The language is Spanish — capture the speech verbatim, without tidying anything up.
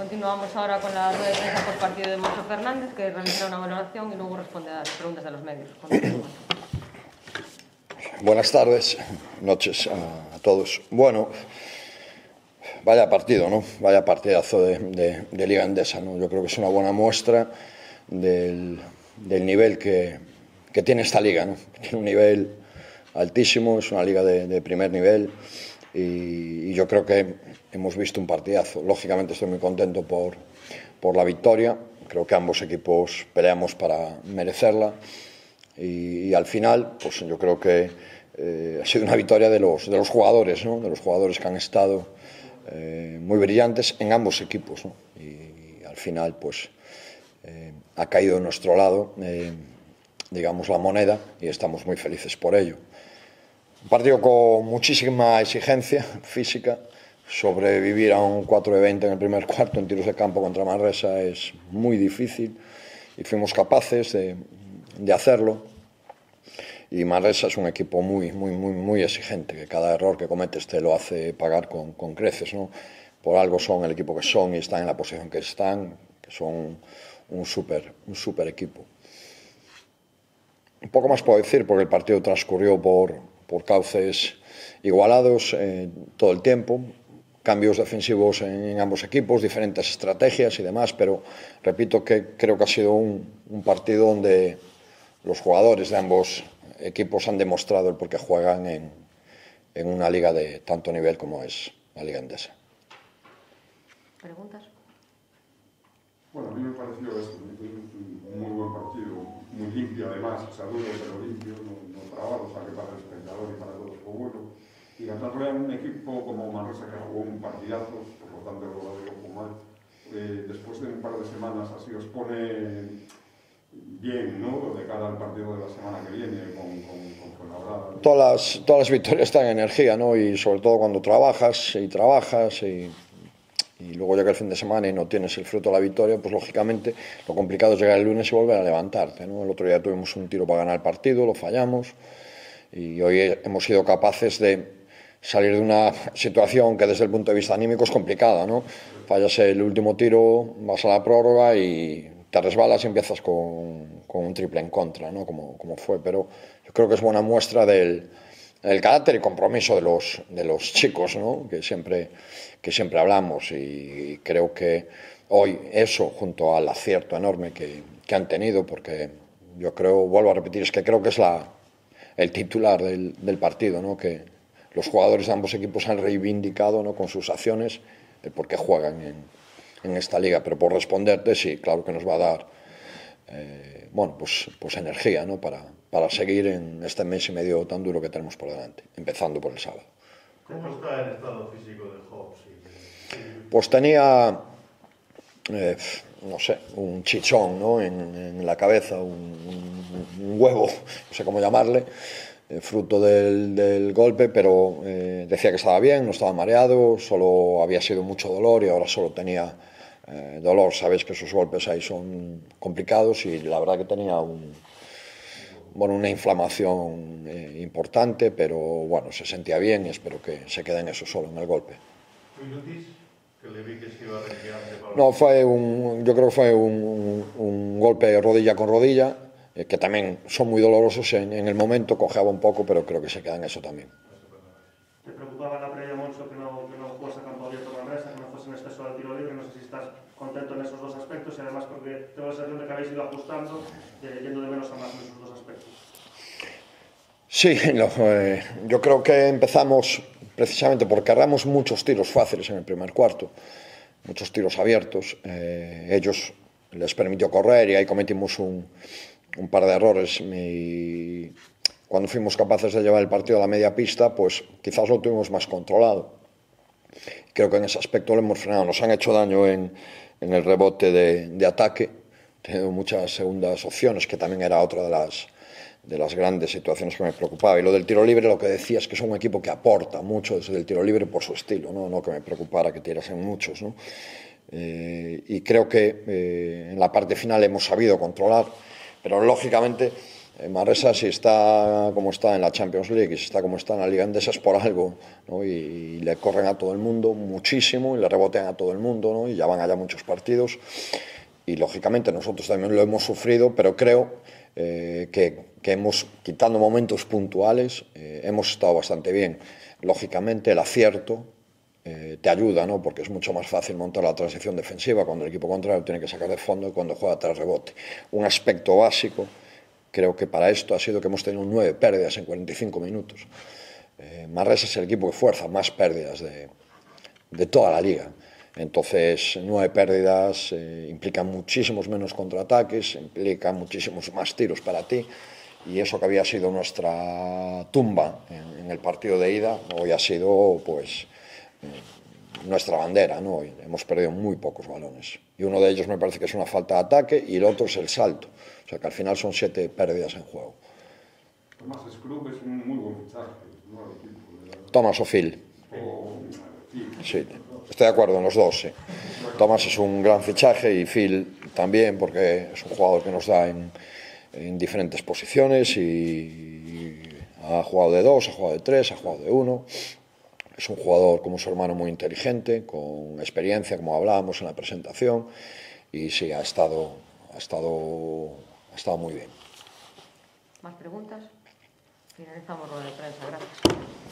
Continuamos ahora con la rueda de prensa por partido de Moncho Fernández, que realizará una valoración y luego responde a las preguntas de los medios. Buenas tardes, noches a, a todos. Bueno, vaya partido, ¿no? Vaya partidazo de, de, de Liga Endesa, ¿no? Yo creo que es una buena muestra del, del nivel que, que tiene esta liga, ¿no? Tiene un nivel altísimo, es una liga de, de primer nivel y, y yo creo que hemos visto un partidazo. Lógicamente estoy muy contento por, por la victoria. Creo que ambos equipos peleamos para merecerla y, y al final, pues yo creo que eh, ha sido una victoria de los, de los jugadores, ¿no? De los jugadores que han estado eh, muy brillantes en ambos equipos, ¿no? Y, y al final, pues eh, ha caído en nuestro lado, eh, digamos, la moneda y estamos muy felices por ello. Un partido con muchísima exigencia física. Sobrevivir a un cuatro de veinte en el primer cuarto en tiros de campo contra Manresa es muy difícil y fuimos capaces de, de hacerlo. Y Manresa es un equipo muy, muy, muy, muy exigente, que cada error que cometes te lo hace pagar con, con creces, ¿no? Por algo son el equipo que son y están en la posición que están, que son un súper un super equipo. Un poco más puedo decir, porque el partido transcurrió por, por cauces igualados eh, todo el tiempo. Cambios defensivos en, en ambos equipos, diferentes estrategias y demás, pero repito que creo que ha sido un, un partido donde los jugadores de ambos equipos han demostrado el por qué juegan en, en una liga de tanto nivel como es la Liga Endesa. ¿Preguntas? Bueno, a mí me pareció esto, un muy buen partido, muy limpio además, o sea, duro pero limpio, no, no trabado, o sea, que para el espectador y para todos fue bueno. Y ganarle a un equipo como Manresa que jugó un partidazo, por lo tanto lo digo como mal, eh, después de un par de semanas así os pone bien, ¿no? De cara al partido de la semana que viene con, con, con Fuenlabrada. Todas las, todas las victorias están en energía, ¿no? Y sobre todo cuando trabajas y trabajas y, y luego llega el fin de semana y no tienes el fruto de la victoria, pues lógicamente lo complicado es llegar el lunes y volver a levantarte, ¿no? El otro día tuvimos un tiro para ganar el partido, lo fallamos y hoy hemos sido capaces de salir de una situación que desde el punto de vista anímico es complicada, ¿no? Fallas el último tiro, vas a la prórroga y te resbalas y empiezas con, con un triple en contra, ¿no? Como, como fue, pero yo creo que es buena muestra del, del carácter y compromiso de los, de los chicos, ¿no? Que siempre, que siempre hablamos y creo que hoy eso, junto al acierto enorme que, que han tenido, porque yo creo, vuelvo a repetir, es que creo que es la, el titular del, del partido, ¿no? Que los jugadores de ambos equipos han reivindicado, ¿no? Con sus acciones el por qué juegan en, en esta liga, pero por responderte, sí, claro que nos va a dar eh, bueno, pues, pues energía, ¿no? para, para seguir en este mes y medio tan duro que tenemos por delante, empezando por el sábado. ¿Cómo está el estado físico de Hobbs? Pues tenía, eh, no sé, un chichón, ¿no? en, en la cabeza, un, un, un huevo, no sé cómo llamarle, fruto del, del golpe, pero eh, decía que estaba bien, no estaba mareado, solo había sido mucho dolor y ahora solo tenía eh, dolor. Sabéis que esos golpes ahí son complicados y la verdad que tenía un, bueno, una inflamación eh, importante, pero bueno, se sentía bien y espero que se quede en eso solo, en el golpe. No, fue un, yo creo que fue un, un, un golpe rodilla con rodilla, que también son muy dolorosos en, en el momento, cojeaba un poco, pero creo que se queda en eso también. ¿Te preocupaba la previa, Moncho, que no, que no fuese a campo abierto Manresa, que no fuese en exceso del tiro libre? No sé si estás contento en esos dos aspectos y además porque tengo la sensación de que habéis ido ajustando, eh, yendo de menos a más en esos dos aspectos. Sí, no, eh, yo creo que empezamos precisamente porque erramos muchos tiros fáciles en el primer cuarto, muchos tiros abiertos. Eh, ellos les permitió correr y ahí cometimos un un par de errores y cuando fuimos capaces de llevar el partido a la media pista, pues quizás lo tuvimos más controlado. Creo que en ese aspecto lo hemos frenado. Nos han hecho daño en, en el rebote de, de ataque, tenido muchas segundas opciones, que también era otra de las, de las grandes situaciones que me preocupaba. Y lo del tiro libre, lo que decía es que es un equipo que aporta mucho desde el tiro libre por su estilo, no, no que me preocupara que tirasen muchos, ¿no? Eh, y creo que eh, en la parte final hemos sabido controlar. Pero lógicamente Manresa, si está como está en la Champions League y si está como está en la Liga Endesa es por algo, ¿no? Y, y le corren a todo el mundo muchísimo y le rebotean a todo el mundo, ¿no? Y ya van allá muchos partidos y lógicamente nosotros también lo hemos sufrido, pero creo eh, que, que hemos, quitando momentos puntuales, eh, hemos estado bastante bien. Lógicamente el acierto eh, te ayuda, ¿no? Porque es mucho más fácil montar la transición defensiva cuando el equipo contrario tiene que sacar de fondo y cuando juega tras rebote. Un aspecto básico creo que para esto ha sido que hemos tenido nueve pérdidas en cuarenta y cinco minutos. Eh, Manresa es el equipo que fuerza más pérdidas de, de toda la liga. Entonces, nueve pérdidas eh, implican muchísimos menos contraataques, implican muchísimos más tiros para ti. Y eso que había sido nuestra tumba en, en el partido de ida, hoy ha sido pues nuestra bandera, ¿no? Hemos perdido muy pocos balones. Y uno de ellos me parece que es una falta de ataque y el otro es el salto. O sea que al final son siete pérdidas en juego. Tomás Scrub es un muy buen fichaje, ¿no? El equipo, ¿verdad? Tomás o Phil. O, Phil. Sí, estoy de acuerdo en los dos, sí. Tomás es un gran fichaje y Phil también, porque es un jugador que nos da en, en diferentes posiciones y, y ha jugado de dos, ha jugado de tres, ha jugado de uno. Es un jugador como su hermano muy inteligente, con experiencia, como hablábamos en la presentación, y sí, ha estado, ha estado, ha estado muy bien. ¿Más preguntas? Finalizamos rueda de prensa, gracias.